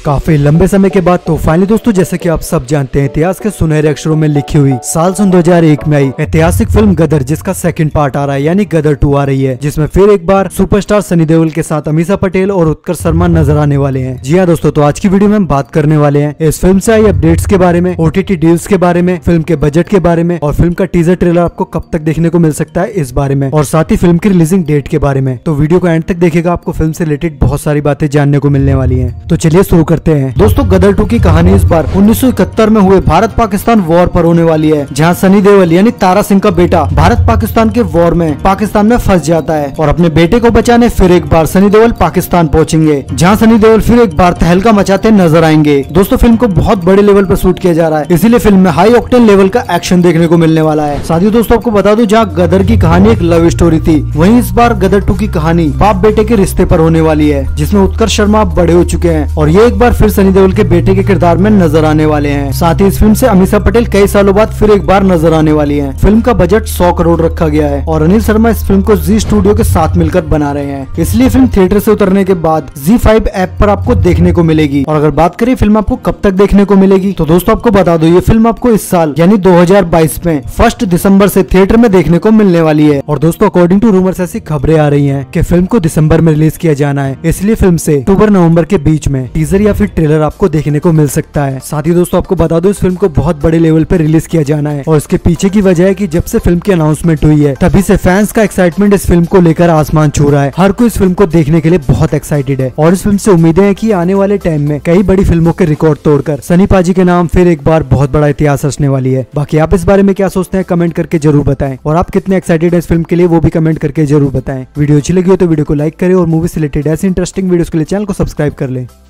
काफी लंबे समय के बाद तो फाइनली दोस्तों, जैसे कि आप सब जानते हैं, इतिहास के सुनहरे अक्षरों में लिखी हुई साल सन 2001 में आई ऐतिहासिक फिल्म गदर, जिसका सेकंड पार्ट आ रहा है यानी गदर 2 आ रही है, जिसमें फिर एक बार सुपरस्टार सनी देओल के साथ अमीषा पटेल और उत्कर्ष शर्मा नजर आने वाले हैं। जी हाँ दोस्तों, तो आज की वीडियो में हम बात करने वाले हैं इस फिल्म से आई अपडेट्स के बारे में, OTT डील्स के बारे में, फिल्म के बजट के बारे में और फिल्म का टीजर ट्रेलर आपको कब तक देखने को मिल सकता है इस बारे में, और साथ ही फिल्म की रिलीजिंग डेट के बारे में। तो वीडियो को एंड तक देखेगा, आपको फिल्म से रिलेटेड बहुत सारी बातें जानने को मिलने वाली है। तो चलिए शुरू करते हैं। दोस्तों, गदर 2 की कहानी इस बार 1971 में हुए भारत पाकिस्तान वॉर पर होने वाली है, जहां सनी देओल यानी तारा सिंह का बेटा भारत पाकिस्तान के वॉर में पाकिस्तान में फंस जाता है और अपने बेटे को बचाने फिर एक बार सनी देओल पाकिस्तान पहुंचेंगे, जहां सनी देओल फिर एक बार तहलका मचाते नजर आएंगे। दोस्तों, फिल्म को बहुत बड़े लेवल पर शूट किया जा रहा है, इसीलिए फिल्म में हाई ऑक्टेन लेवल का एक्शन देखने को मिलने वाला है। साथ ही दोस्तों, आपको बता दूं, जहां गदर की कहानी एक लव स्टोरी थी, वहीं इस बार गदर 2 की कहानी बाप बेटे के रिश्ते पर होने वाली है, जिसमें उत्कर्ष शर्मा बड़े हो चुके हैं और ये एक बार फिर सनी देओल के बेटे के किरदार में नजर आने वाले हैं। साथ ही इस फिल्म से अमीषा पटेल कई सालों बाद फिर एक बार नजर आने वाली हैं। फिल्म का बजट 100 करोड़ रखा गया है और अनिल शर्मा इस फिल्म को जी स्टूडियो के साथ मिलकर बना रहे हैं, इसलिए फिल्म थिएटर से उतरने के बाद ZEE5 ऐप पर आपको देखने को मिलेगी। और अगर बात करें फिल्म आपको कब तक देखने को मिलेगी, तो दोस्तों आपको बता दो, ये फिल्म आपको इस साल यानी 2022 में 1 दिसंबर से थिएटर में देखने को मिलने वाली है। और दोस्तों, अकॉर्डिंग टू रूमर्स ऐसी खबरें आ रही है की फिल्म को दिसंबर में रिलीज किया जाना है, इसलिए फिल्म से अक्टूबर नवम्बर के बीच में टीजर या फिर ट्रेलर आपको देखने को मिल सकता है। साथ ही दोस्तों, आपको बता दो, इस फिल्म को बहुत बड़े लेवल पे रिलीज किया जाना है और इसके पीछे की वजह है कि जब से फिल्म की अनाउंसमेंट हुई है, तभी से फैंस का एक्साइटमेंट इस फिल्म को लेकर आसमान छू रहा है। हर कोई इस फिल्म को देखने के लिए बहुत एक्साइटेड है और इस फिल्म से उम्मीदें हैं कि आने वाले टाइम में कई बड़ी फिल्मों के रिकॉर्ड तोड़कर सनी पाजी के नाम फिर एक बार बहुत बड़ा इतिहास रचने वाली है। बाकी आप इस बारे में क्या सोचते हैं, कमेंट करके जरूर बताएं, और आप कितने एक्साइटेड हैं इस फिल्म के लिए वो भी कमेंट करके जरूर बताएं। वीडियो अच्छी लगी हो तो वीडियो को लाइक करें और मूवी से रिलेटेड ऐसी इंटरेस्टिंग वीडियोस के लिए चैनल को सब्सक्राइब कर लें।